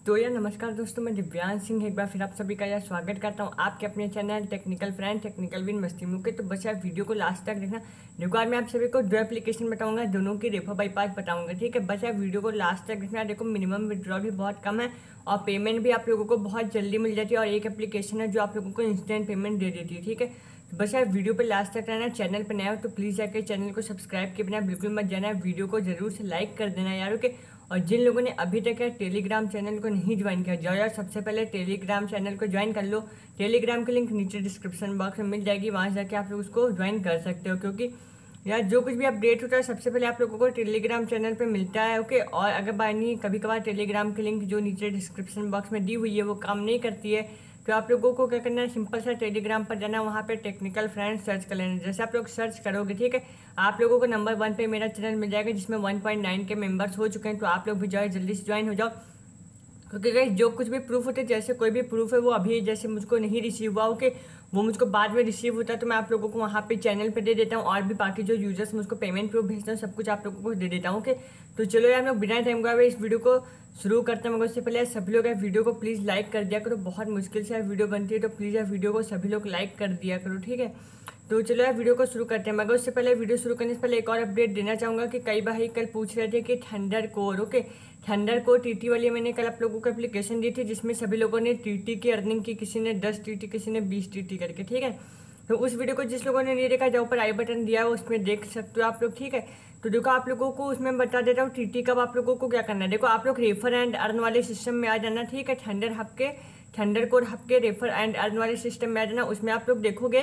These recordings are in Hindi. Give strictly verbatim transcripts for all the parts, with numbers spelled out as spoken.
तो यार नमस्कार दोस्तों, मैं दिव्यांश सिंह एक बार फिर आप सभी का यार स्वागत करता हूँ आपके अपने चैनल टेक्निकल फ्रेंड टेक्निकल विन मस्ती मुके। तो बस यार वीडियो को लास्ट तक देखना। देखो आज मैं आप सभी को दो एप्लीकेशन बताऊंगा, दोनों की रेफर बाईपास बताऊंगा, ठीक है। बस यार वीडियो को लास्ट तक देखना। देखो मिनिमम विड्रॉल भी बहुत कम है और पेमेंट भी आप लोगों को बहुत जल्दी मिल जाती है और एक एप्लीकेशन है जो आप लोगों को इंस्टेंट पेमेंट दे देती है, ठीक है। तो बस यार वीडियो पर लास्ट तक रहना। चैनल पर नया हो तो प्लीज़ जाकर चैनल को सब्सक्राइब किए बिना बिल्कुल मत जाना। वीडियो को जरूर से लाइक कर देना यार, ओके। और जिन लोगों ने अभी तक यार टेलीग्राम चैनल को नहीं ज्वाइन किया, जाओ यार सबसे पहले टेलीग्राम चैनल को ज्वाइन कर लो। टेलीग्राम की लिंक नीचे डिस्क्रिप्शन बॉक्स में मिल जाएगी, वहाँ जाके आप लोग उसको ज्वाइन कर सकते हो, क्योंकि यार जो कुछ भी अपडेट होता है सबसे पहले आप लोगों को टेलीग्राम चैनल पे मिलता है, ओके। और अगर बाय नहीं कभी कभार टेलीग्राम की लिंक जो नीचे डिस्क्रिप्शन बॉक्स में दी हुई है वो काम नहीं करती है, तो आप लोगों को क्या करना है, सिंपल सा टेलीग्राम पर जाना, वहाँ पे टेक्निकल फ्रेंड्स सर्च कर लेना। जैसे आप लोग सर्च करोगे, ठीक है, आप लोगों को नंबर वन पे मेरा चैनल मिल जाएगा जिसमें one point nine K members हो चुके हैं। तो आप लोग भी जाओ, जल्दी से ज्वाइन हो जाओ, क्योंकि गाइस जो कुछ भी प्रूफ होते हैं, जैसे कोई भी प्रूफ है वो अभी जैसे मुझको नहीं रिसीव हुआ, ओके, वो मुझको बाद में रिसीव होता है तो मैं आप लोगों को वहाँ पे चैनल पे दे देता हूँ। और भी बाकी जो यूजर्स मुझको पेमेंट प्रूफ भेजते हैं सब कुछ आप लोगों को दे देता हूँ, ओके। तो चलो यार, हम लोग बिना टाइम गवाए इस वीडियो को शुरू करते हैं। मगर उससे पहले सभी लोग यार वीडियो को प्लीज़ लाइक कर दिया करो, बहुत मुश्किल से यार वीडियो बनती है, तो प्लीज़ यार वीडियो को सभी लोग लाइक कर दिया करो, ठीक है। तो चलो यार वीडियो को शुरू करते हैं। मगर उससे पहले वीडियो शुरू करने से पहले एक और अपडेट देना चाहूँगा कि कई भाई कल पूछ रहे थे कि thunder core, okay, thunder core TT वाली मैंने कल आप लोगों को एप्लीकेशन दी थी जिसमें सभी लोगों ने टीटी की अर्निंग की, किसी ने दस टीटी, किसी ने बीस टीटी करके, ठीक है। तो उस वीडियो को जिस लोगों ने नहीं देखा, जो ऊपर आई बटन दिया है उसमें देख सकते हो आप लोग, ठीक है। तो देखो आप लोगों को उसमें बता देता हूँ टीटी कब आप लोगों को क्या करना है। देखो आप लोग रेफर एंड अर्न वाले सिस्टम में आ जाना, ठीक है। थंडर हब के थंडर कोर हब के रेफर एंड अर्न वाले सिस्टम में आ जाना। उसमें आप लोग देखोगे,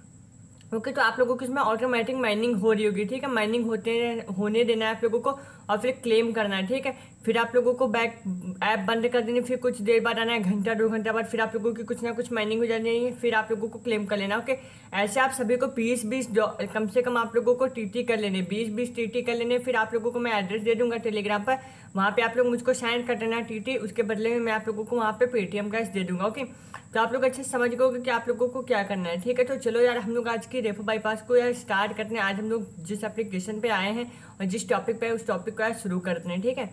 ओके okay, तो आप लोगों को इसमें ऑटोमेटिक माइनिंग हो रही होगी, ठीक है। माइनिंग होते होने देना है आप लोगों को और फिर क्लेम करना है, ठीक है। फिर आप लोगों को बैक ऐप बंद कर देनी, फिर कुछ देर बाद आना है, घंटा दो घंटा बाद फिर आप लोगों की कुछ ना कुछ माइनिंग हो जानी है, फिर आप लोगों को क्लेम कर लेना, ओके। ऐसे आप सभी को बीस बीस कम से कम आप लोगों को टीटी कर लेने, बीस बीस टीटी कर लेने। फिर आप लोगों को मैं एड्रेस दे दूंगा टेलीग्राम पर, वहाँ पे आप लोग मुझको सेंड कर देना टीटी, उसके बदले में मैं आप लोगों को वहाँ पे पेटीएम कैश दे दूंगा, ओके। तो आप लोग अच्छे से समझ गए कि आप लोगों को क्या करना है, ठीक है। तो चलो यार, हम लोग आज की रेफर बाईपास को यार स्टार्ट करते हैं। आज हम लोग जिस एप्लीकेशन पे आए हैं और जिस टॉपिक पे उस टॉपिक को यार शुरू करते हैं, ठीक है।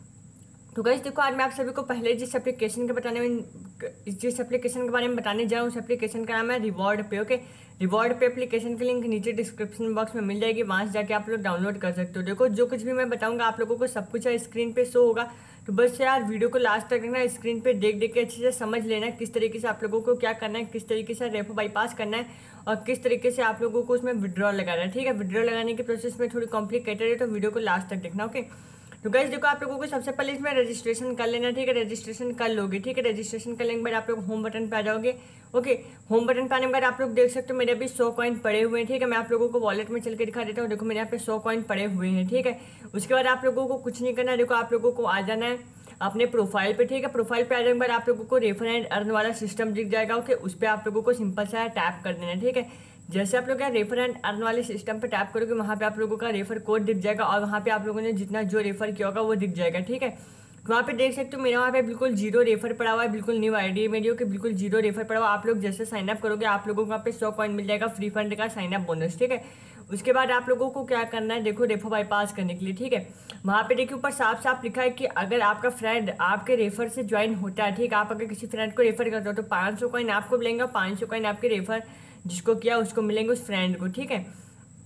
तो गाइस देखो, आज मैं आप सभी को पहले जिस एप्लीकेशन के बताने में जिस एप्लीकेशन के बारे में बताने जा रहा हूँ उस एप्लीकेशन का नाम है रिवॉर्ड पे, ओके। रिवॉर्ड पे एप्लीकेशन की लिंक नीचे डिस्क्रिप्शन बॉक्स में मिल जाएगी, वहाँ से जाके आप लोग डाउनलोड कर सकते हो। देखो जो कुछ भी मैं बताऊंगा आप लोगों को सब कुछ स्क्रीन पे शो होगा, तो बस यार वीडियो को लास्ट तक देखना, स्क्रीन पे देख देख के अच्छे से समझ लेना किस तरीके से आप लोगों को क्या करना है, किस तरीके से रेफर बाईपास करना है और किस तरीके से आप लोगों को उसमें विड्रॉल लगाना है, ठीक है। विड्रॉल लगाने की प्रोसेस में थोड़ी कॉम्प्लिकेटेड है, तो वीडियो को लास्ट तक देखना, ओके। तो गाइस देखो, आप लोगों को सबसे पहले इसमें रजिस्ट्रेशन कर लेना, ठीक है। रजिस्ट्रेशन कर लोगे, ठीक है। रजिस्ट्रेशन करने के बाद आप लोग होम बटन पे आ जाओगे, ओके। होम बटन पे आने के बाद आप लोग देख सकते हो मेरे अभी सौ कॉइन पड़े हुए हैं, ठीक है। मैं आप लोगों को वॉलेट में चल के दिखा देता हूँ। देखो मेरे यहाँ पे सौ कॉइन पड़े हुए हैं, ठीक है। उसके बाद आप लोगों को कुछ नहीं करना है। देखो आप लोगों को आ जाना है अपने प्रोफाइल पे, ठीक है। प्रोफाइल पे आ जाने के बाद आप लोगों को रेफर एंड अर्न वाला सिस्टम दिख जाएगा, ओके। उस पर आप लोगों को सिंपल सा टैप कर देना है, ठीक है। जैसे आप लोग क्या रेफर एंड अर्न वाले सिस्टम पे टैप करोगे, वहाँ पे आप लोगों का रेफर कोड दिख जाएगा और वहाँ पे आप लोगों ने जितना जो रेफर किया होगा वो दिख जाएगा, ठीक है। तो वहाँ पे देख सकते हो मेरा वहाँ पे बिल्कुल जीरो रेफर पड़ा हुआ है, बिल्कुल न्यू आईडी मेरी हो कि बिल्कुल जीरो रेफर पड़ा हुआ। आप लोग जैसे साइन अप करोगे आप लोगों को वहाँ पे सौ कॉइन मिल जाएगा फ्री फंड का साइन अप बोनस, ठीक है। उसके बाद आप लोगों को क्या करना है, देखो रेफर बाईपास करने के लिए, ठीक है। वहाँ पे देखिए ऊपर साफ साफ लिखा है कि अगर आपका फ्रेंड आपके रेफर से ज्वाइन होता है, ठीक है, आप अगर किसी फ्रेंड को रेफर करते हो तो पाँच सौ कॉइन आपको मिलेंगे, पाँच सौ कॉइन आपके रेफर जिसको किया उसको मिलेंगे, उस फ्रेंड को, ठीक है।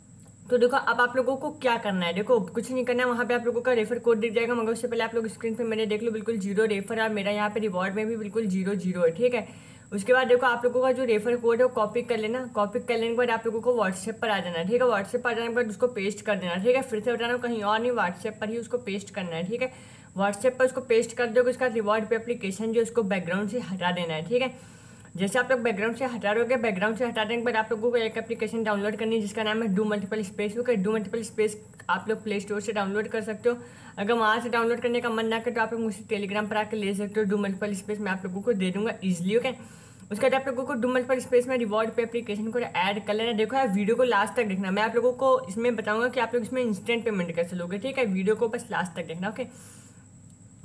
तो देखो अब आप लोगों को क्या करना है, देखो कुछ नहीं करना है, वहाँ पे आप लोगों का रेफर कोड दिख जाएगा। मगर उससे पहले आप लोग स्क्रीन पे मैंने देख लो बिल्कुल जीरो रेफर है, मेरा यहाँ पे रिवॉर्ड में भी बिल्कुल जीरो जीरो है, ठीक है। उसके बाद देखो आप लोगों का जो रेफर कोड है वो कॉपी कर लेना। कॉपी कर लेने के बाद आप लोगों को व्हाट्सएप पर आ जाना है, ठीक है। व्हाट्सएप पर आ जाने के बाद उसको पेस्ट कर देना, ठीक है। फिर से बताना कहीं और नहीं, व्हाट्सएप पर ही उसको पेस्ट करना है, ठीक है। व्हाट्सएप पर उसको पेस्ट कर दोगे, उसका रिवॉर्ड पे एप्लीकेशन जो उसको बैकग्राउंड से हटा देना है, ठीक है। जैसे आप लोग बैकग्राउंड से हटा रहोगे, बैकग्राउंड से हटाने के बाद आप लोगों को एक एप्लीकेशन डाउनलोड करनी है जिसका नाम है do multiple space, okay. Do multiple space आप लोग प्ले स्टोर से डाउनलोड कर सकते हो। अगर वहाँ से डाउनलोड करने का मन ना करे तो आप लोग मुझसे टेलीग्राम पर आकर ले सकते हो। डू मल्टीपल स्पेस मैं आप लोगों को दे दूंगा ईजिली, ओके। उसके बाद आप लोगों को डू मल्टीपल स्पेस में रिवॉर्ड पे एप्लीकेशन को ऐड कर लेना। देखो यार वीडियो को लास्ट तक देखना, मैं आप लोगों को इसमें बताऊंगा कि आप लोग इसमें इंस्टेंट पेमेंट कैसे लोगे, ठीक है। वीडियो को बस लास्ट तक देखना, ओके।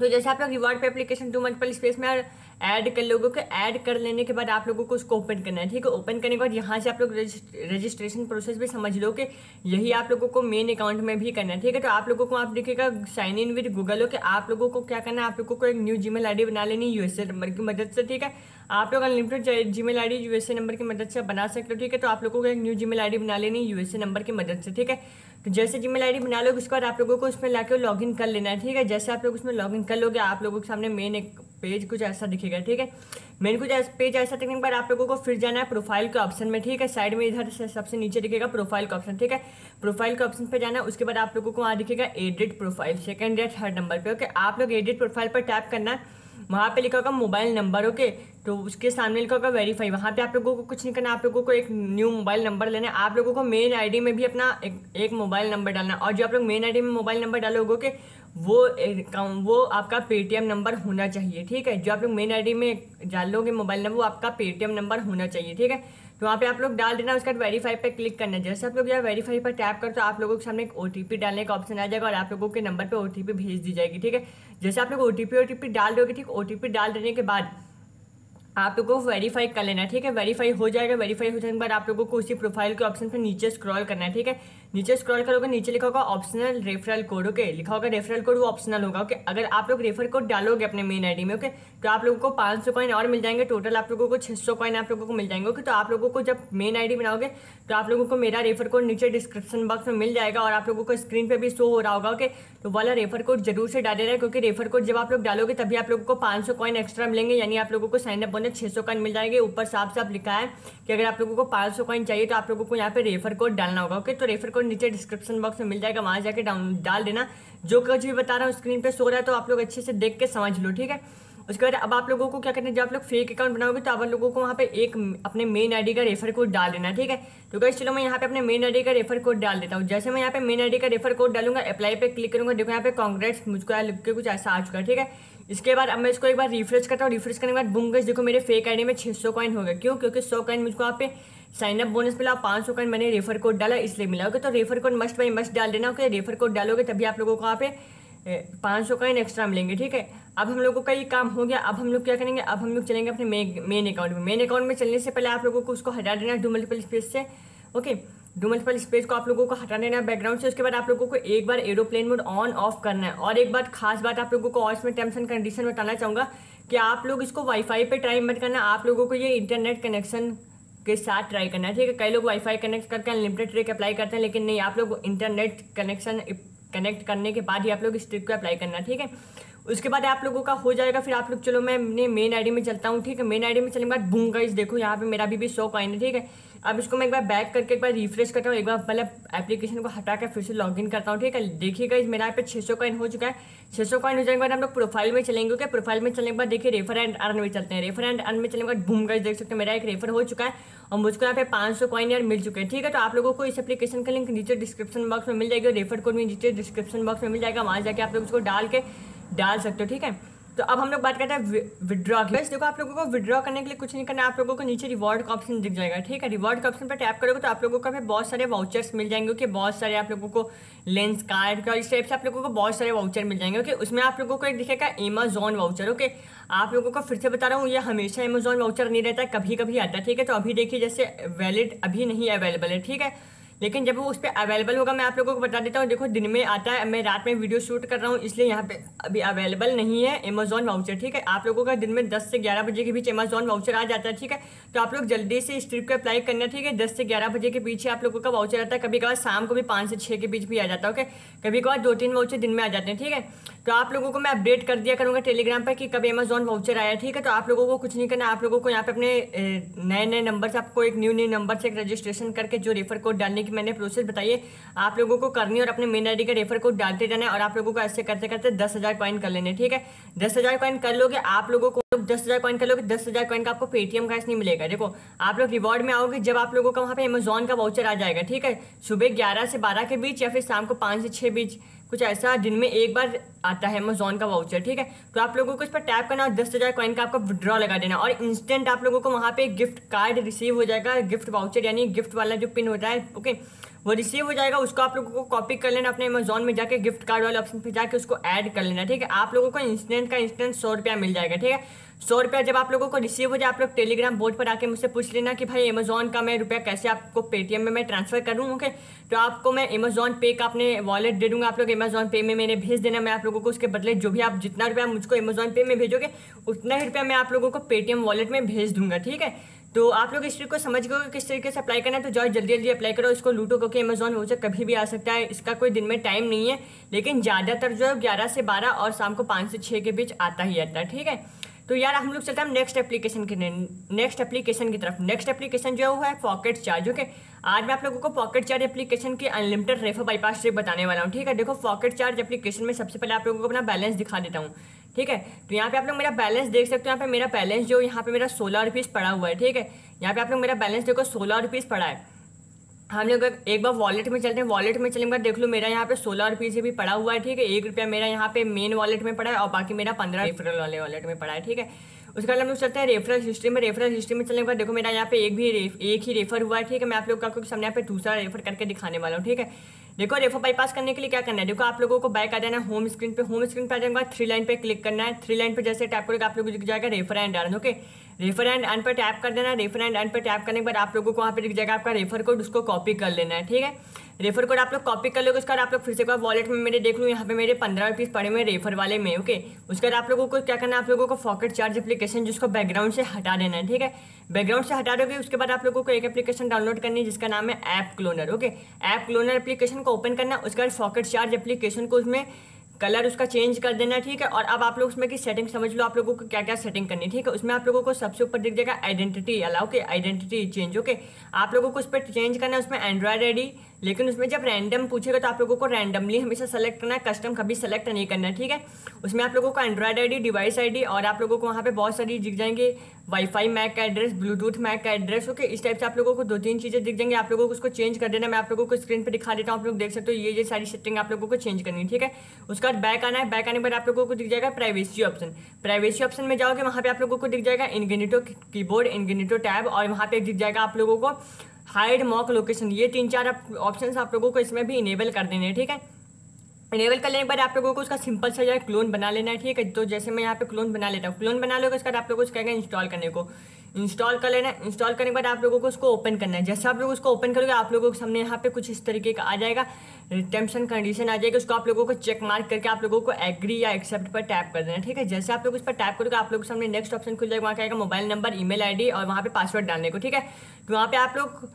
तो जैसे आप लोग रिवॉर्ड पे एप्लीकेशन टू मल्टीपल स्पेस में ऐड कर लोगों को, ऐड कर लेने के बाद आप लोगों को उसको ओपन करना है, ठीक है। ओपन करने के बाद यहाँ से आप लोग रजिस्ट्रेशन प्रोसेस भी समझ लो कि यही आप लोगों को मेन अकाउंट में भी करना है, ठीक है। तो आप लोगों को आप देखिएगा साइन इन विद गूगल हो कि आप लोगों को क्या करना है, आप लोगों को एक न्यू जीमेल आईडी बना लेनी यूएसए नंबर की मदद से, ठीक है। आप लोग unlimited Gmail ID USA number की मदद से बना सकते हो, ठीक है। तो आप लोगों को एक न्यू जीमेल आईडी बना लेनी यूएसए नंबर की मदद से, ठीक है। तो जैसे जीमेल आईडी बना लोगे उसके बाद आप लोगों को उसमें लाके लॉगिन कर लेना है, ठीक है। जैसे आप लोग उसमें लॉगिन कर लोगे आप लोगों के सामने मेन एक पेज कुछ ऐसा दिखेगा, ठीक है। मेन कुछ पेज ऐसा दिखने के बाद आप लोगों को फिर जाना है प्रोफाइल के ऑप्शन में, ठीक है। साइड में इधर से सबसे नीचे दिखेगा प्रोफाइल का ऑप्शन, ठीक है। प्रोफाइल के ऑप्शन पे जाना है, उसके बाद आप लोगों को वहाँ दिखेगा एडिट प्रोफाइल सेकंड या थर्ड नंबर पे, ओके। आप लोग एडिट प्रोफाइल पर टैप करना है, वहाँ पे लिखा होगा मोबाइल नंबर, ओके। तो उसके सामने लिखा होगा वेरीफाई, वहाँ पे आप लोगों को कुछ नहीं करना, आप लोगों को एक न्यू मोबाइल नंबर लेना है। आप लोगों को मेन आईडी में भी अपना एक, एक मोबाइल नंबर डालना है, और जो आप लोग मेन आईडी में मोबाइल नंबर डालोगे के वो वो आपका पेटीएम नंबर होना चाहिए, ठीक है। जो आप लोग मेन आईडी में डालोगे मोबाइल नंबर वो आपका पेटीएम नंबर होना चाहिए, ठीक है। तो वहाँ पे आप लोग डाल देना, उसके बाद वेरीफाई पे क्लिक करना है। जैसे आप लोग यहाँ वेरीफाई पर टैप कर तो आप लोगों के सामने एक ओटीपी डालने का ऑप्शन आ जाएगा और आप लोगों के नंबर पे ओटीपी भेज दी जाएगी, ठीक है। जैसे आप लोग ओटीपी ओटीपी डाल दोगे, ठीक, ओटीपी डाल देने के बाद आप लोगों को वेरीफाई कर लेना है, ठीक है। वेरीफाई हो जाएगा, वेरीफाई हो जाने के बाद आप लोगों को उसी प्रोफाइल के ऑप्शन पे नीचे स्क्रॉल करना है, ठीक है। नीचे स्क्रॉल करोगे नीचे लिखा होगा ऑप्शनल रेफरल कोड, ओके। लिखा होगा रेफरल कोड, वो ऑप्शनल होगा, ओके। अगर आप लोग रेफर कोड डालोगे अपने मेन आईडी में, ओके, तो आप लोगों को पाँच सौ कॉइन और मिल जाएंगे, टोटल आप लोगों को छः सौ कॉइन आप लोगों को मिल जाएंगे, ओके। तो आप लोगों को जब मेन आईडी बनाओगे तो आप लोगों को मेरा रेफर कोड नीचे डिस्क्रिप्शन बॉक्स में मिल जाएगा और आप लोगों को स्क्रीन पे भी शो हो रहा होगा, ओके। तो वाला रेफर कोड जरूर से डाले रहे, क्योंकि रेफर कोड जब आप लोग डालोगे तभी आप लोगों को पाँच सौ कॉइन एक्स्ट्रा मिलेंगे, यानी आप लोगों को साइन अप बोनस छः सौ कॉइन मिल जाएंगे। ऊपर साफ साफ लिखा है कि अगर आप लोगों को पाँच सौ कॉइन चाहिए तो आप लोगों को यहाँ पे रेफर कोड डालना होगा, ओके। तो रेफर कोड नीचे डिस्क्रिप्शन बॉक्स में मिल जाएगा, वहाँ जाके डाउन डाल देना। जो कुछ भी बता रहा हूँ स्क्रीन पे शो रहा है तो आप लोग अच्छे से देख के समझ लो, ठीक है। उसके बाद अब आप लोगों को क्या करना है, जब आप लोग फेक अकाउंट बनाओगे तो आप लोगों को वहाँ पे एक अपने मेन आईडी का रेफर कोड डाल देना, ठीक है। तो गाइस चलो मैं यहाँ पे अपने मेन आईडी का रेफर कोड डाल देता हूँ। जैसे मैं यहाँ पे मेन आईडी का रेफर कोड डालूंगा, अप्लाई पे क्लिक करूंगा, देखो यहाँ पे कांग्रेट्स मुझको लिख के कुछ ऐसा आ चुका है, ठीक है। इसके बाद अब मैं इसको एक बार रिफ्रेश करता हूँ, रिफ्रेश करने के बाद बूम गाइस देखो मेरे फेक आईडी में छः सौ कॉइन हो गए। क्यों? क्योंकि सौ कॉइन मुझको यहाँ पे साइन अप बोनस मिला, पाँच सौ कॉइन मैंने रेफर कोड डाला इसलिए मिला, ओके। तो refer code must by must डाल देना, ओके। रेफर कोड डालोगे तभी आप लोगों को यहाँ पे पाँच सौ कॉइन एक्स्ट्रा मिलेंगे, ठीक है। अब हम लोगों का ये काम हो गया। अब हम लोग क्या करेंगे, अब हम लोग चलेंगे अपने मेन अकाउंट में। मेन अकाउंट में चलने से पहले आप लोगों को उसको हटा देना डू मल्टीपल स्पेस से, ओके। डू मल्टीपल स्पेस को आप लोगों को हटा देना बैकग्राउंड से। उसके बाद आप लोगों को एक बार एरोप्लेन मोड ऑन ऑफ करना है। और एक बात खास बात आप लोगों को और इसमें टर्म्स एंड कंडीशन बताना चाहूँगा कि आप लोग इसको वाईफाई पे ट्राई मत करना, आप लोगों को ये इंटरनेट कनेक्शन के साथ ट्राई करना है, ठीक है। कई लोग वाईफाई कनेक्ट करके अनलिमिटेड ट्रिक अप्लाई करते हैं, लेकिन नहीं, आप लोग इंटरनेट कनेक्शन कनेक्ट करने के बाद ही आप लोग इस ट्रिक को अप्लाई करना, ठीक है। उसके बाद आप लोगों का हो जाएगा। फिर आप लोग चलो मैं अपने मेन आईडी में चलता हूँ, ठीक है। मेन आईडी में चलने के बाद बूम गाइस देखो यहाँ पे मेरा भी भी सौ कॉइन है, ठीक है। अब इसको मैं एक बार बैक करके एक बार रिफ्रेश करता हूँ, एक बार पहले एप्लीकेशन को हटा कर फिर से लॉगिन करता हूँ, ठीक है। देखिए गाइस मेरा यहाँ पे छः सौ कॉइन हो चुका है। छः सौ कॉइन हो जाने के बाद हम लोग प्रोफाइल में चलेंगे, ओके। प्रोफाइल में चलने के बाद देखिए रेफर एंड अर्न में चलते हैं। रेफर एंड अर्न में चलने के बाद बूम गाइस देख सकते हैं मेरा एक रेफर हो चुका है और मुझको यहाँ पे पाँच सौ कॉइन यार मिल चुके हैं, ठीक है। तो आप लोगों को इस एप्लीकेशन का लिंक नीचे डिस्क्रिप्शन बॉक्स में मिल जाएगा, रेफर कोड भी नीचे डिस्क्रिप्शन बॉक्स में मिल जाएगा, वहाँ जाके आप लोग उसको डाल के डाल सकते हो, ठीक है। तो अब हम लोग बात करते हैं विड्रॉ की। देखो आप लोगों को विड्रॉ करने के लिए कुछ नहीं करना, आप लोगों को नीचे रिवॉर्ड का ऑप्शन दिख जाएगा, ठीक है। रिवॉर्ड का ऑप्शन पर टैप करोगे तो आप लोगों को बहुत सारे वाउचर्स मिल जाएंगे, ओके। बहुत सारे आप लोगों को लेंस कार्ड का इस टाइप से आप लोगों को बहुत सारे वाउचर मिल जाएंगे, ओके। उसमें आप लोगों को एक दिखेगा अमेजॉन वाउचर, ओके। आप लोगों को फिर से बता रहा हूँ, ये हमेशा अमेजॉन वाउचर नहीं रहता है, कभी कभी आता है, ठीक है। तो अभी देखिए जैसे वैलिड अभी नहीं अवेलेबल है, ठीक है। लेकिन जब वो उस पर अवेलेबल होगा मैं आप लोगों को बता देता हूँ। देखो दिन में आता है, मैं रात में वीडियो शूट कर रहा हूँ इसलिए यहाँ पे अभी अवेलेबल नहीं है अमेजॉन वाउचर, ठीक है। आप लोगों का दिन में दस से ग्यारह बजे के बीच अमेजॉन वाउचर आ जाता है, ठीक है। तो आप लोग जल्दी से इस ट्रिक को अप्लाई करना, ठीक है। दस से ग्यारह बजे के पीछे आप लोगों का वाउचर आता है, कभी कभार शाम को भी पाँच से छः के बीच भी आ जाता है, ओके। कभी कभार दो तीन वाउचर दिन में आ जाते हैं, ठीक है। तो आप लोगों को मैं अपडेट कर दिया करूँगा टेलीग्राम पर कि कभी अमेजॉन वाउचर आया, ठीक है। तो आप लोगों को कुछ नहीं करना, आप लोगों को यहाँ पे अपने नए नए नंबर से आपको एक न्यू न्यू नंबर से एक रजिस्ट्रेशन करके जो रेफर कोड डालने की मैंने प्रोसेस बताई आप लोगों को करनी और अपने मेन आईडी का रेफर कोड डालते जाना है और आप लोगों को ऐसे करते करते दस हजार कॉइन कर लेने, ठीक है। दस हजार कॉइन कर लोगे आप लोगों को, दस हजार कॉइन कर लोगे, दस हजार कॉइन का आपको पेटीएम कैश नहीं मिलेगा। देखो आप लोग रिवॉर्ड में आओगे जब आप लोगों का वहाँ पे अमेजॉन का वाउचर आ जाएगा, ठीक है। सुबह ग्यारह से बारह के बीच या फिर शाम को पाँच से छः बीच कुछ ऐसा दिन में एक बार आता है अमेजॉन का वाउचर, ठीक है। तो आप लोगों को इस पर टैप करना और दस हजार कॉइन का आपको विड्रॉ लगा देना और इंस्टेंट आप लोगों को वहाँ पे गिफ्ट कार्ड रिसीव हो जाएगा, गिफ्ट वाउचर यानी गिफ्ट वाला जो पिन होता है, ओके। वो रिसीव हो जाएगा, उसको आप लोगों को कॉपी कर लेना अपने अमेजोन में जाके, गिफ्ट कार्ड वाले ऑप्शन पे जाके उसको ऐड कर लेना, ठीक है। आप लोगों को इंस्टेंट का इंस्टेंट सौ रुपया मिल जाएगा, ठीक है। सौ रुपया जब आप लोगों को रिसीव हो जाए, आप लोग टेलीग्राम बोर्ड पर आके मुझसे पूछ लेना कि भाई अमेजोन का मैं रुपया कैसे आपको पेटीएम में मैं ट्रांसफर करूँ, ओके। तो आपको मैं अमेजोन पे का अपने वॉलेट दे दूंगा, आप लोग अमेजोन पे में मैंने भेज देना, मैं आप लोगों को उसके बदले जो भी आप जितना रुपया मुझको अमेजोन पे में भेजोगे उतना ही रुपया मैं आप लोगों को पेटीएम वॉलेट में भेज दूंगा, ठीक है। तो आप लोग इस चीज़ को समझ गए किस तरीके से अप्लाई करना है, तो जाओ जल्दी जल्दी अप्लाई करो, इसको लूटो, क्योंकि अमेजोन वो कभी भी आ सकता है, इसका कोई दिन में टाइम नहीं है, लेकिन ज़्यादातर जो है ग्यारह से बारह और शाम को पाँच से छः के बीच आता ही आता है, ठीक है। तो यार हम लोग चलते हैं नेक्स्ट एप्लीकेशन के नेक्स्ट एप्लीकेशन की तरफ। नेक्स्ट एप्लीकेशन जो है पॉकेट चार्ज, ओके। आज मैं आप लोगों को पॉकेट चार्ज एप्लीकेशन की अनलिमिटेड रेफर बाईपास ट्रिक बताने वाला हूँ, ठीक है। देखो पॉकेट चार्ज एप्लीकेशन में सबसे पहले आप लोगों को अपना बैलेंस दिखा देता हूँ, ठीक है। तो यहाँ पे आप लोग मेरा बैलेंस देख सकते हो, यहाँ पे मेरा बैलेंस जो यहाँ पे मेरा सोलह रुपीज़ पड़ा हुआ है, ठीक है। यहाँ पे आप लोग मेरा बैलेंस देखो सोलह रुपीज़ पड़ा है। हम लोग एक बार वॉलेट में चलते हैं, वॉलेट में चलेंगे देख लो मेरा यहाँ पे सोलह रुपीज़ भी पड़ा हुआ है, ठीक है। एक रुपया मेरा यहाँ पे मेन वॉलेट में पड़ा है और बाकी मेरा पंद्रह रेफरल वाले वॉलेट में पड़ा है, ठीक है। उसके बाद हम लोग चलते हैं रेफरल हिस्ट्री में। रेफरल हिस्ट्री में चलने के बाद देखो मेरा यहाँ पे एक भी एक ही रेफर हुआ है, ठीक है। मैं आप लोग का सामने यहाँ पे दूसरा रेफर करके दिखाने वाला हूँ, ठीक है। देखो रेफर बाईपास करने के लिए क्या करना है, देखो आप लोगों को बैक आ जाना है होम स्क्रीन पे। होम स्क्रीन पे आ जाने के बाद थ्री लाइन पे क्लिक करना है। थ्री लाइन पे जैसे टैप करोगे आप लोगों को दिख जाएगा refer and earn, okay. Refer and earn पर टैप कर देना। रेफर एंड अर्न पर टैप करने के बाद आप लोगों को वहाँ पे दिख जाएगा आपका रेफर कोड, उसको कॉपी कर लेना है, ठीक है। रेफर कोड आप लोग कॉपी कर लोगे, उसके बाद आप लोग फिर से वॉलेट में मेरे देख लो यहाँ पे मेरे पंद्रह रुपीज़ पड़े हुए रेफर वाले में, ओके। उसके बाद आप लोगों को क्या करना है, आप लोगों को पॉकेट चार्ज एप्लीकेशन जिसको बैकग्राउंड से हटा देना है, ठीक है। बैकग्राउंड से हटा दोगे उसके बाद आप लोगों को एक एप्लीकेशन डाउनलोड करनी है जिसका नाम है app cloner, okay. App cloner application को ओपन करना, उसके बाद पॉकेट चार्ज एप्लीकेशन को उसमें कलर उसका चेंज कर देना, ठीक है। और अब आप लोग उसमें की सेटिंग समझ लो, आप लोगों को क्या क्या सेटिंग करनी है, ठीक है। उसमें आप लोगों को सबसे ऊपर दिख जाएगा आइडेंटिटी अलाउ के, आइडेंटिटी चेंज, ओके। आप लोगों को उस पर चेंज करना है, उसमें एंड्रॉयड आईडी, लेकिन उसमें जब रैंडम पूछेगा तो आप लोगों को रैंडमली हमेशा सेलेक्ट करना है, कस्टम कभी सेलेक्ट नहीं करना है, ठीक है। उसमें आप लोगों को एंड्रॉयड आईडी, डिवाइस आईडी और आप लोगों को वहाँ पे बहुत सारी दिख जाएंगे, वाईफाई मैक का एड्रेस, ब्लूटूथ मैक का एड्रेस, ओके। इस टाइप से आप लोगों को दो तीन चीज़ें दिख जाएंगे, आप लोगों को उसको चेंज कर देना। मैं आप लोगों को स्क्रीन पर दिखा देता हूँ, आप लोग देख सकते हो ये ये सारी सेटिंग आप लोगों को चेंज करनी है, ठीक है। उसके बाद बैक आना है। बैक आने के बाद आप लोगों को दिख जाएगा प्राइवेसी ऑप्शन। प्राइवेसी ऑप्शन में जाओगे वहाँ पे आप लोगों को दिख जाएगा इनकॉग्निटो कीबोर्ड, इनकॉग्निटो टैब और वहाँ पे दिख जाएगा आप लोगों को हाइड मॉक लोकेशन। ये तीन चार ऑप्शन आप लोगों को इसमें भी इनेबल कर देने हैं, ठीक है। इनेबल करने के बाद आप लोगों को उसका सिंपल सा जो है क्लोन बना लेना है, ठीक है। तो जैसे मैं यहाँ पे क्लोन बना लेता हूँ, क्लोन बना लोगे उसके बाद आप लोगों को कहेगा इंस्टॉल करने को, इंस्टॉल कर लेना। इंस्टॉल करने के बाद आप लोगों को उसको ओपन करना है। जैसे आप लोग उसको ओपन करोगे आप लोगों के सामने यहाँ पे कुछ इस तरीके का आ जाएगा, टर्म्स एंड कंडीशन आ जाएगी, उसको आप लोगों को चेक मार्क करके आप लोगों को एग्री या एक्सेप्ट पर टैप कर देना, ठीक है। जैसे आप लोग उस पर टैप करोगे आप लोगों के सामने नेक्स्ट ऑप्शन खुल जाएगा, वहाँ क्या आएगा मोबाइल नंबर, ईमेल आईडी और वहाँ पे पासवर्ड डालने को, ठीक है। तो वहाँ पे आप लोग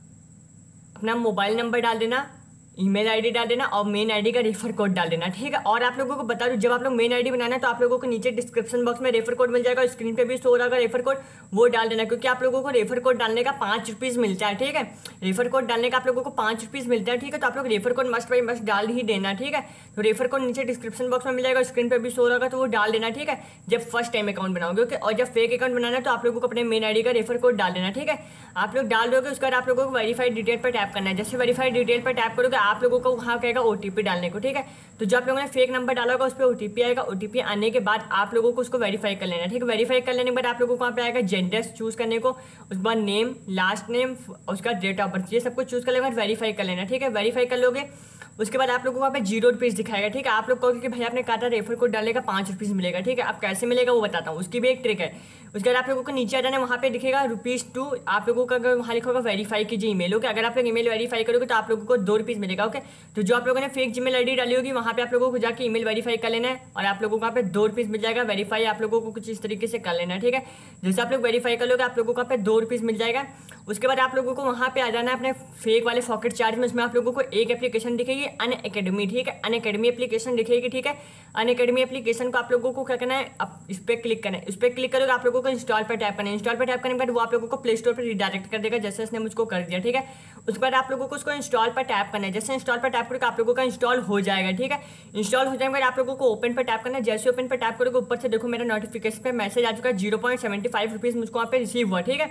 अपना मोबाइल नंबर डाल देना, ईमेल आईडी डाल देना और मेन आईडी का रेफर कोड डाल देना, ठीक है। और आप लोगों को बता दूं जब आप लोग मेन आईडी बनाना है तो आप लोगों को नीचे डिस्क्रिप्शन बॉक्स में रेफर कोड मिल जाएगा, स्क्रीन पे भी शो हो रहा रेफर कोड, वो डाल देना, क्योंकि आप लोगों को रेफर कोड डालने का पाँच रुपीज़ मिलता है, ठीक है। रेफर कोड डालने का आप लोगों को पाँच रुपीज़ मिलता है, ठीक है। तो आप लोग refer code must by must डाल ही देना, ठीक है। तो रेफर कोड नीचे डिस्क्रिप्शन बॉक्स में मिल जाएगा, स्क्रीन पर भी शो होगा तो वो डाल देना, ठीक है। जब फर्स्ट टाइम अकाउंट बनाओगे, ओके। और जब फेक अकाउंट बनाना है तो आप लोगों को अपने मेन आईडी का रेफर कोड डाल देना, ठीक है। आप लोग डाल दोगे उसके बाद आप लोगों को वेरीफाइड डिटेल पर टैप करना है। जैसे वेरीफाइड डिटेल पर टैप करोगे आप लोगों को वहाँ कहेगा ओटीपी डालने को, ठीक है। तो जो आप लोगों ने फेक नंबर डाला होगा उस पर ओटीपी आएगा। ओटीपी आने के बाद आप लोगों को उसको वेरीफाई कर लेना है, ठीक है। वेरीफाई कर लेने के बाद आप लोगों को वहाँ पे आएगा जेंडर चूज करने को, उसके बाद नेम, लास्ट नेम, उसका डेट ऑफ बर्थ, ये सब कुछ चूज करने के बाद वेरीफाई कर लेना, ठीक है। वेरीफाई कर लोगे उसके बाद आप लोगों को वहाँ पे जीरो रुपीज़ दिखाएगा, ठीक है। आप लोग कहोगे कि भाई आपने कहा था रेफर कोड डालने का पाँच रुपीज़ मिलेगा, ठीक है। अब कैसे मिलेगा वो बताता हूँ, उसकी भी एक ट्रिक है। उसके बाद आप लोगों को नीचे आ जाना, वहाँ पे दिखेगा रुपीज़ टू, आप लोगों का अगर वहाँ लिखा होगा वेरीफाई कीजिए ईमेल, ओके। अगर आप लोग ईमेल वेरीफाई करोगे तो आप लोगों को दो रुपीज़ मिलेगा, ओके। तो जो आप लोगों ने फेक जीमेल आईडी डाली होगी वहाँ पे आप लोगों को जाके ईमेल वेरीफाई कर लेना है और आप लोगों को वहाँ पे दो रुपीज़ मिल जाएगा। वेरीफाई आप लोगों को कुछ इस तरीके से कर लेना है, ठीक है। जैसे आप लोग वेरीफाई कर लोगे आप लोगों को वहाँ पे दो रुपीज़ मिल जाएगा। उसके बाद आप लोगों को वहाँ पे आ जाना है अपने फेक वाले पॉकेट चार्ज में। उसमें आप लोगों को एक एप्लीकेशन दिखेगी अन अकेडमी, ठीक है। अन अकेडमी एप्लीकेशन दिखेगी, ठीक है। अन अकेडमी एप्लीकेशन को आप लोगों को क्या करना है, अब इस पर क्लिक करना है। इस पर क्लिक करोगे आप लोगों को इंस्टॉल पर टैप करना है। इंस्टॉल पर टैप करने के बाद वो आप लोगों को प्ले स्टोर पर रिडायरेक्ट कर देगा, जैसे इसने मुझको कर दिया, ठीक है। उसके बाद आप लोगों को उसको इंस्टॉल पर टैप करना है। जैसे इंस्टॉल पर टैप करोगे आप लोगों का इंस्टॉल हो जाएगा, ठीक है। इंस्टॉल हो जाएगा आप लोगों को ओपन पर टैप करना है। जैसे ओपन पर टैप करोगे ऊपर से देखो मेरा नोटिफिकेशन पे मैसेज आ चुका है, zero point seventy five rupees मुझको वहाँ पे रिसीव हुआ, ठीक है।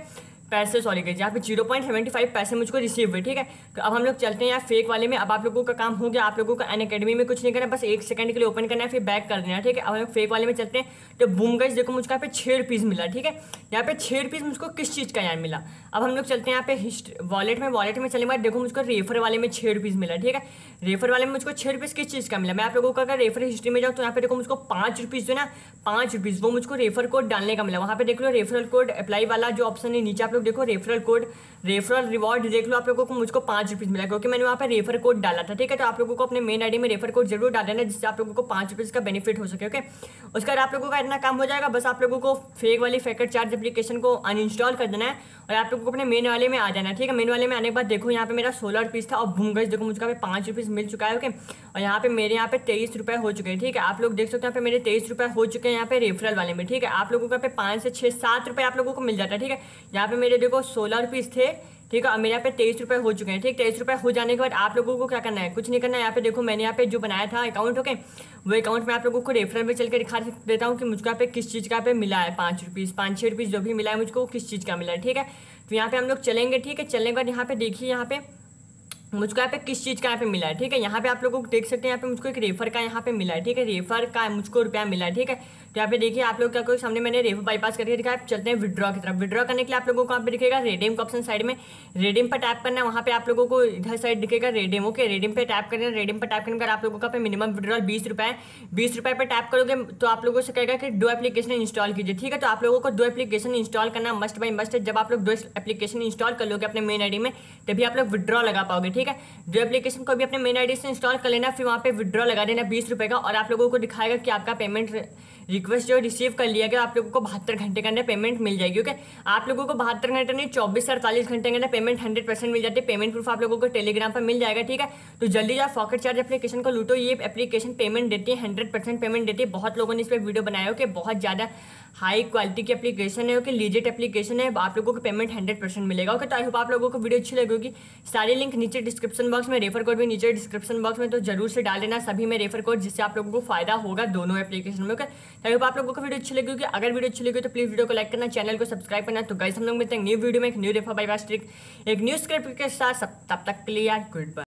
पैसे सॉरी गए, यहाँ पे जीरो पॉइंट सेवेंटी फाइव पैसे मुझको रिसीव हुए। ठीक है, तो अब हम लोग चलते हैं यहाँ फेक वाले में। अब आप लोगों का काम हो गया, आप लोगों का अन अकेडमी में कुछ नहीं करना, बस एक सेकंड के लिए ओपन करना है, फिर बैक कर देना है। ठीक है, अब हम लोग फेक वाले में चलते हैं। तो बूम गाइस देखो मुझको यहाँ पे छः रुपीज़ मिला। ठीक है, यहाँ पे छः रुपीज़ मुझको किस चीज़ का यार मिला। अब हम लोग चलते हैं यहाँ पे हिस्ट्री वॉलेट में। वॉलेट में चलने के बाद देखो मुझको रेफर वाले में छः रुपीज़ मिला। ठीक है, रेफर वाले में मुझको छः रुपीज़ किस चीज़ का मिला। मैं आप लोगों का अगर रेफर हिस्ट्री में जाऊँ तो यहाँ पे देखो मुझको पाँच रुपीज़ जो ना पाँच रुपीज़ वो मुझको रेफर कोड डालने का मिला। वहाँ पे देख लो रेफरल कोड अप्लाई वाला जो ऑप्शन है नीचे, आप लोग देखो रेफरल कोड रेफरल रिवॉर्ड देख लो, आप लोगों को मुझको पाँच रुपीज़ मिला क्योंकि मैंने वहाँ पे रेफर कोड डाला था। ठीक है, तो आप लोगों को अपने मेन आईडी में रेफर कोड जरूर डाल देना जिससे आप लोगों को पाँच रुपीज़ का बेनिफिट हो सके। ओके, उसके बाद आप लोगों का इतना काम हो जाएगा, बस आप लोगों को फेक वाली फेकर चार्ज एप्लीकेशन को अनइंस्टॉल कर देना है और आप लोगों को अपने मेन वाले में आ जाना है। ठीक है, मेन वाले में आने के बाद देखो यहाँ पे मेरा सोलह रुपीज़ था और बूम गाइस देखो मुझको यहाँ पे पाँच रुपीज़ मिल चुका है। ओके, और यहाँ पे मेरे यहाँ पे तेईस रुपये हो चुके हैं। ठीक है, आप लोग देख सकते हैं यहाँ पे मेरे तेईस रुपये हो चुके हैं यहाँ पे रेफरल वाले में। ठीक है, आप लोगों को यहाँ पे पाँच से छः सात रुपये आप लोगों को मिल जाता है। ठीक है, यहाँ पे मेरे देखो सोलह रुपीज़ थे। ठीक है, और मेरे यहाँ पे तेईस रुपये हो चुके हैं। ठीक, तेईस रुपये हो जाने के बाद आप लोगों को क्या करना है, कुछ नहीं करना है। यहाँ पे देखो मैंने यहाँ पे जो बनाया था अकाउंट, ओके, वो अकाउंट में आप लोगों को रेफरल में चल के दिखा देता हूँ कि मुझको यहाँ पे किस चीज़ का पे मिला है। पाँच रुपीज़ पाँच छः रुपीज़ जो भी मिला है मुझको किस चीज़ का मिला है। ठीक है, तो यहाँ पे हम लोग चलेंगे। ठीक है, चलने के बाद यहाँ पे देखिए यहाँ पे मुझको यहाँ पे किस चीज़ का यहाँ पे मिला है। ठीक है, यहाँ पे आप लोगों को देख सकते हैं यहाँ पे मुझको एक रेफर का यहाँ पे मिला है। ठीक है, रेफर का मुझको रुपया मिला है। ठीक है, तो यहाँ पे देखिए आप लोग क्या कोई सामने मैंने रेफर बाईपास करके दिखा। आप चलते हैं विड्रॉ की तरफ। विड्रॉ करने के लिए आप लोगों को यहाँ पे दिखेगा रेडीम का ऑप्शन साइड में, रेडीम पर टैप करना है। वहाँ पे आप लोगों को इधर साइड दिखेगा रेडीम। ओके, रेडीम पे टैप करना है। रेडीम पर टैप करने पर आप लोगों का पे मिनिमम विड्रॉल बीस रुपये है। बीस रुपये पर टैप करोगे तो आप लोगों से कहेगा कि दो एप्लीकेशन इंस्टॉल कीजिए। ठीक है, तो आप लोगों को दो एप्लीकेशन इंस्टॉल करना मस्ट बाई मस्ट है। जब आप लोग दो एप्लीकेशन इंस्टॉल कर लोगे अपने मेन आईडी में तभी आप लोग विड्रॉ लगा पाओगे। ठीक है, दो एप्लीकेशन को भी अपने मेन आईडी से इंस्टॉल कर लेना, फिर वहाँ पे विड्रॉ लगा देना बीस रुपये का और आप लोगों को दिखाएगा कि आपका पेमेंट रिक्वेस्ट जो रिसीव कर लिया गया। आप लोगों को बहत्तर घंटे के अंदर पेमेंट मिल जाएगी। ओके, आप लोगों को बहत्तर घंटे नहीं चौबीस से अड़तालीस घंटे के अंदर पेमेंट हंड्रेड परसेंट मिल जाती है। पेमेंट प्रूफ आप लोगों को टेलीग्राम पर मिल जाएगा। ठीक है, तो जल्दी जाओ पॉकेट चार्ज एप्लीकेशन को लूटो। ये एप्लीकेशन पेमेंट देती है, हंड्रेड परसेंट पेमेंट देती है। बहुत लोगों ने इस पर वीडियो बनाया हो कि बहुत ज़्यादा हाई क्वालिटी की एप्लीकेशन है, ओके, लीजिट एप्लीकेशन है। आप लोगों को पेमेंट हंड्रेड परसेंट मिलेगा। ओके, तो आई होप आप लोगों को वीडियो अच्छी लगी होगी। सारी लिंक नीचे डिस्क्रिप्शन बॉक्स में, रेफर कोड भी नीचे डिस्क्रिप्शन बॉक्स में, तो जरूर से डाल देना सभी में रेफर कोड जिससे आप लोगों को फायदा होगा दोनों एप्लीकेशन में। ओके, तो आई होप आप लोगों को वीडियो अच्छी लगी होगी। अगर वीडियो अच्छी लगी तो प्लीज वीडियो को लाइक करना, चैनल को सब्सक्राइब करना। तो गाइस हम लोग मिलते हैं न्यू वीडियो में एक न्यू रेफर बाईपास ट्रिक एक न्यू स्क्रिप्ट के साथ। तब तक के लिए यार गुड बाय।